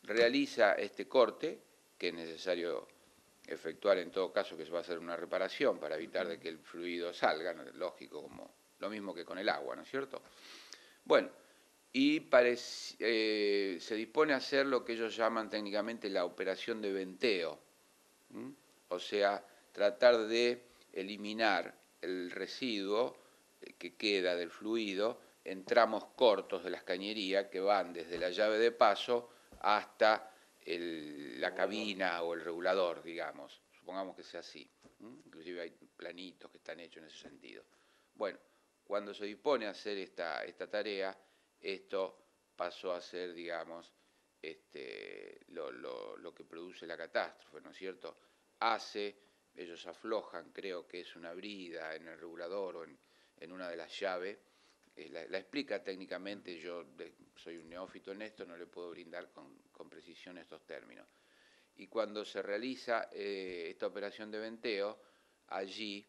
realiza este corte, que es necesario efectuar en todo caso, que se va a hacer una reparación para evitar de que el fluido salga, ¿no? Lógico, como lo mismo que con el agua, ¿no es cierto? Bueno, y se dispone a hacer lo que ellos llaman técnicamente la operación de venteo, ¿m? O sea, tratar de eliminar el residuo que queda del fluido en tramos cortos de las cañerías que van desde la llave de paso hasta la cabina o el regulador, digamos. Supongamos que sea así. Inclusive hay planitos que están hechos en ese sentido. Bueno, cuando se dispone a hacer esta tarea, esto pasó a ser, digamos, lo que produce la catástrofe, ¿no es cierto? Ellos aflojan, creo que es una brida en el regulador o en una de las llaves, la explica técnicamente, yo soy un neófito en esto, no le puedo brindar con precisión estos términos. Y cuando se realiza esta operación de venteo, allí,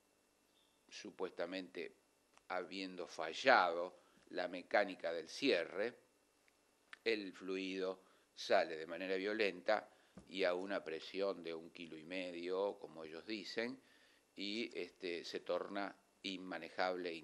supuestamente habiendo fallado la mecánica del cierre, el fluido sale de manera violenta y a una presión de 1,5 kilos, como ellos dicen, y se torna inmanejable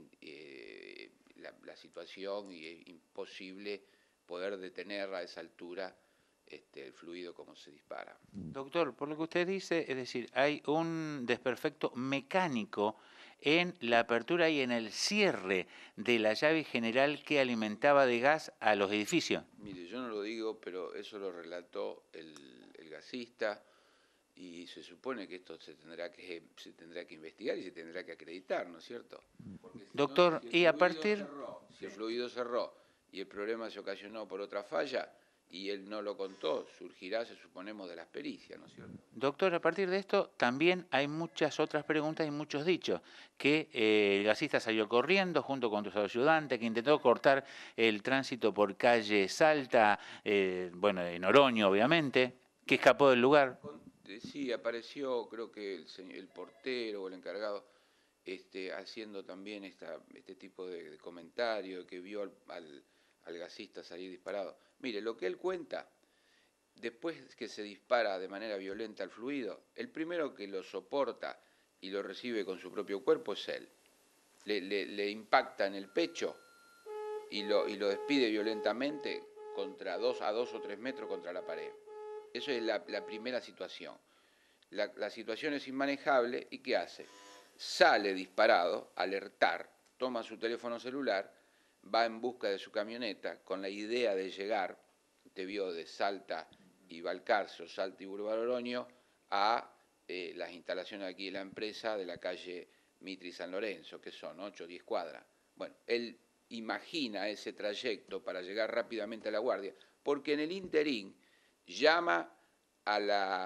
la situación y es imposible poder detener a esa altura el fluido como se dispara. Doctor, por lo que usted dice, es decir, hay un desperfecto mecánico en la apertura y en el cierre de la llave general que alimentaba de gas a los edificios. Mire, yo no lo digo, pero eso lo relató el gasista y se supone que esto se tendrá que investigar y se tendrá que acreditar, ¿no es cierto? Porque Doctor, si y a partir... el fluido cerró y el problema se ocasionó por otra falla y él no lo contó, surgirá, se suponemos, de las pericias, ¿no es cierto? Doctor, a partir de esto también hay muchas otras preguntas y muchos dichos, que el gasista salió corriendo junto con sus ayudantes, que intentó cortar el tránsito por calle Salta, bueno, en Oroño obviamente, que escapó del lugar. Sí, apareció, creo que el portero o el encargado haciendo también este tipo de comentario, que vio al gasista salir disparado. Mire, lo que él cuenta, después que se dispara de manera violenta el fluido, el primero que lo soporta y lo recibe con su propio cuerpo es él. Le impacta en el pecho y lo despide violentamente a 2 o 3 metros contra la pared. Eso es la primera situación. La situación es inmanejable y ¿qué hace? Sale disparado, alertar, toma su teléfono celular, va en busca de su camioneta con la idea de llegar, te vio de Salta y Balcarce o Salta y Boulevard Oroño, a las instalaciones aquí de la empresa de la calle Mitre y San Lorenzo, que son 8 o 10 cuadras. Bueno, él imagina ese trayecto para llegar rápidamente a la guardia, porque en el interín llama a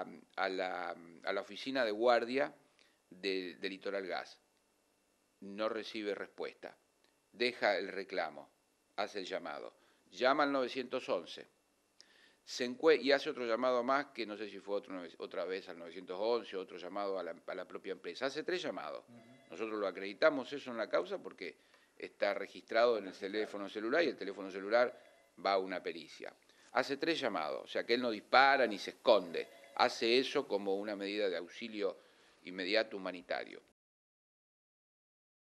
la oficina de guardia de Litoral Gas. No recibe respuesta. Deja el reclamo, hace el llamado. Llama al 911 y hace otro llamado más, que no sé si fue otra vez al 911, otro llamado a la propia empresa. Hace 3 llamados. Nosotros lo acreditamos eso en la causa porque está registrado en el teléfono celular y el teléfono celular va a una pericia. Hace 3 llamados, o sea que él no dispara ni se esconde, hace eso como una medida de auxilio inmediato humanitario.